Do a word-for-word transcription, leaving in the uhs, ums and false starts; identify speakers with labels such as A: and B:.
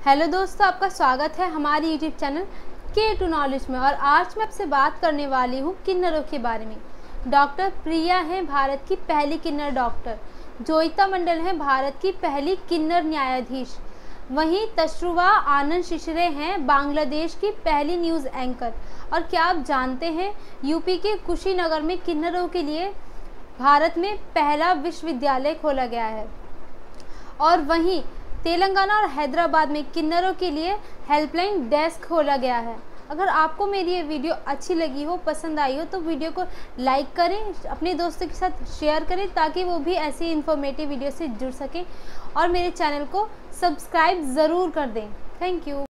A: Hello दोस्तों, आपका स्वागत है हमारे यूट्यूब चैनल के टू नॉलेज में। और आज मैं आपसे बात करने वाली हूँ किन्नरों के बारे में। डॉक्टर प्रिया हैं भारत की पहली किन्नर डॉक्टर। जोईता मंडल हैं भारत की पहली किन्नर न्यायाधीश। वहीं तशरुवा आनंद शिशिरे हैं बांग्लादेश की पहली न्यूज़ एंकर। और क्या आप जानते हैं, यूपी के कुशीनगर में किन्नरों के लिए भारत में पहला विश्वविद्यालय खोला गया है। और वहीं तेलंगाना और हैदराबाद में किन्नरों के लिए हेल्पलाइन डेस्क खोला गया है। अगर आपको मेरी ये वीडियो अच्छी लगी हो, पसंद आई हो, तो वीडियो को लाइक करें, अपने दोस्तों के साथ शेयर करें ताकि वो भी ऐसी इन्फॉर्मेटिव वीडियो से जुड़ सकें। और मेरे चैनल को सब्सक्राइब ज़रूर कर दें। Thank you.